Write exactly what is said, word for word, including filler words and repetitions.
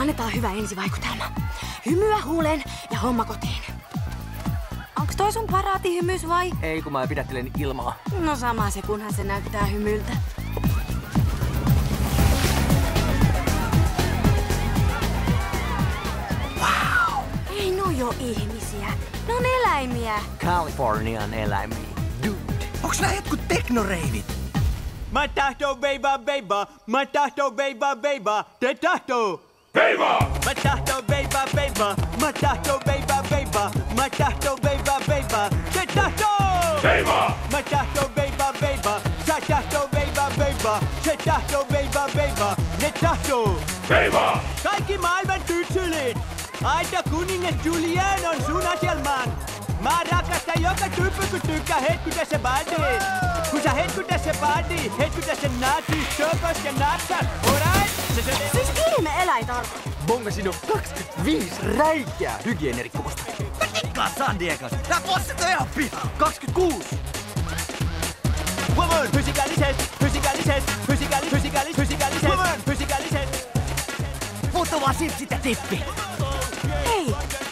Annetaan hyvä ensivaikutelma. Hymyä huuleen ja homma kotiin. Onks toi sun paraatihymys vai? Ei, kun mä pidättelen ilmaa. No sama se, kunhan se näyttää hymyltä. Wow! Ei no jo ihmisiä. Ne on eläimiä. Californian eläimiä. Dude. Onks nää jotkut teknoreivit? Mä tahtoo veivaa veivaa, mä tahtoo veivaa veivaa, te tahtoo! Veivaa! Mä tahtoo veivaa veivaa, mä tahtoo veivaa veivaa, mä tahtoo veivaa veivaa, te tahtoo! Veivaa! Mä tahtoo veivaa veivaa, sä tahtoo veivaa veivaa, se tahtoo veivaa veivaa, ne tahtoo! Veivaa! Kaikki maailman tytsylit! Aita kuningas Julian on sun aselmaan! Mä rakastan joka tyyppi, kun tykkää hetkuta se body. Kun sä hetkuta se body, hetkuta se natsi, söpös ja napsat, alright? Se se... Siis ilme eläintarha. Bongasin on kaksikymmentäviisi räikää hygienirikkomusta. Mä tikkaan San Diegosta. Nää bossit on ihan pihaa. kaksikymmentäkuusi. Woman! Fysikaliset, fysikaliset, fysikali, fysikali, fysikaliset, fysikaliset. Puuttuu vaan siltä sitä tippi. Hei,